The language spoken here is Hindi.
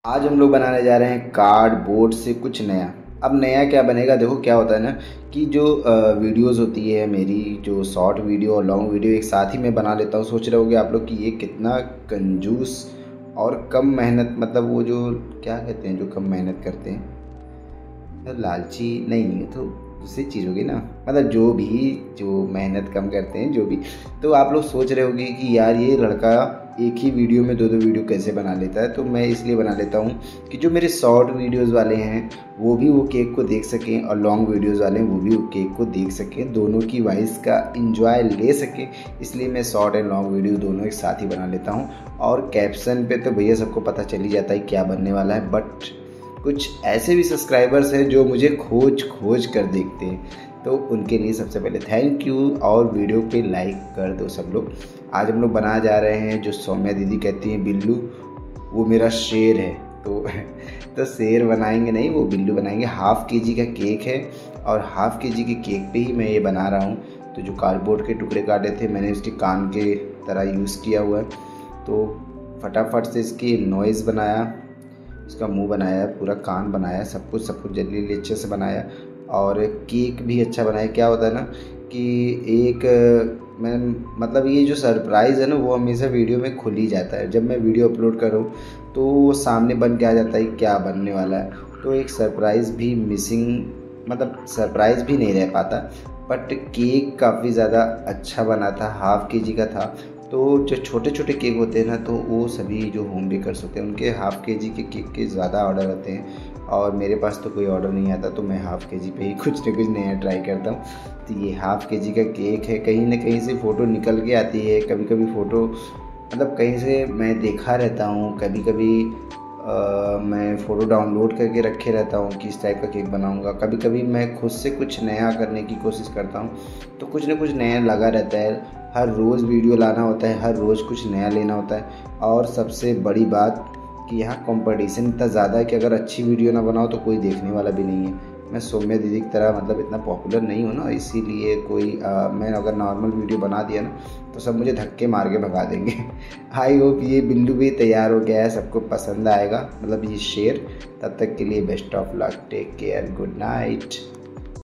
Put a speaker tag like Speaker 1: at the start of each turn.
Speaker 1: आज हम लोग बनाने जा रहे हैं कार्डबोर्ड से कुछ नया। अब नया क्या बनेगा, देखो क्या होता है ना कि जो वीडियोस होती है मेरी, जो शॉर्ट वीडियो और लॉन्ग वीडियो एक साथ ही मैं बना लेता हूँ। सोच रहे होगे आप लोग कि ये कितना कंजूस और कम मेहनत, मतलब वो जो क्या कहते हैं जो कम मेहनत करते हैं, तो लालची नहीं, तो दूसरी चीज़ होगी ना, मतलब जो मेहनत कम करते हैं जो भी। तो आप लोग सोच रहे होंगे कि यार ये लड़का एक ही वीडियो में दो वीडियो कैसे बना लेता है। तो मैं इसलिए बना लेता हूँ कि जो मेरे शॉर्ट वीडियोस वाले हैं वो भी वो केक को देख सकें और लॉन्ग वीडियोस वाले हैं वो भी वो केक को देख सकें, दोनों की वॉइस का इंजॉय ले सकें। इसलिए मैं शॉर्ट एंड लॉन्ग वीडियो दोनों एक साथ ही बना लेता हूँ। और कैप्शन पे तो भैया सबको पता चल ही जाता है क्या बनने वाला है, बट कुछ ऐसे भी सब्सक्राइबर्स हैं जो मुझे खोज कर देखते हैं, तो उनके लिए सबसे पहले थैंक यू। और वीडियो पे लाइक कर दो सब लोग। आज हम लोग बनाने जा रहे हैं जो सौम्या दीदी कहती हैं बिल्लू, वो मेरा शेर है। तो शेर बनाएंगे नहीं, वो बिल्लू बनाएंगे। ½ kg का केक है और ½ kg के केक पे ही मैं ये बना रहा हूँ। तो जो कार्डबोर्ड के टुकड़े काटे थे मैंने इसके कान के तरह यूज़ किया हुआ है। तो फटाफट से इसकी नॉइज़ बनाया, इसका मुंह बनाया, पूरा कान बनाया, सब कुछ जल्दी अच्छे से बनाया। और केक भी अच्छा बनाया। क्या होता है ना कि मैं मतलब ये जो सरप्राइज़ है ना वो हमेशा वीडियो में खुल ही जाता है। जब मैं वीडियो अपलोड करूँ तो वो सामने बन के आ जाता है क्या बनने वाला है। तो एक सरप्राइज़ भी मिसिंग, मतलब सरप्राइज़ भी नहीं रह पाता। बट केक काफ़ी ज़्यादा अच्छा बना था, ½ kg का था। तो जो छोटे छोटे केक होते हैं ना, तो वो सभी जो होम बेकर्स होते हैं उनके ½ kg के केक के ज़्यादा ऑर्डर आते हैं। और मेरे पास तो कोई ऑर्डर नहीं आता, तो मैं ½ kg पे ही कुछ न कुछ नया ट्राई करता हूँ। तो ये ½ kg का केक है। कहीं ना कहीं से फ़ोटो निकल के आती है, कभी कभी फ़ोटो मतलब कहीं से मैं देखा रहता हूँ, कभी कभी मैं फ़ोटो डाउनलोड करके रखे रहता हूँ कि इस टाइप का केक बनाऊँगा। कभी कभी मैं खुद से कुछ नया करने की कोशिश करता हूँ, तो कुछ ना कुछ नया लगा रहता है। हर रोज़ वीडियो लाना होता है, हर रोज़ कुछ नया लेना होता है। और सबसे बड़ी बात कि यहाँ कंपटीशन इतना ज़्यादा है कि अगर अच्छी वीडियो ना बनाओ तो कोई देखने वाला भी नहीं है। मैं सौम्या दीदी की तरह मतलब इतना पॉपुलर नहीं हूँ ना, इसीलिए मैं अगर नॉर्मल वीडियो बना दिया ना तो सब मुझे धक्के मार के भगा देंगे। आई होप ये बिल्लू भी तैयार हो गया है, सबको पसंद आएगा, मतलब ये शेर। तब तक के लिए best of luck, take care, good night.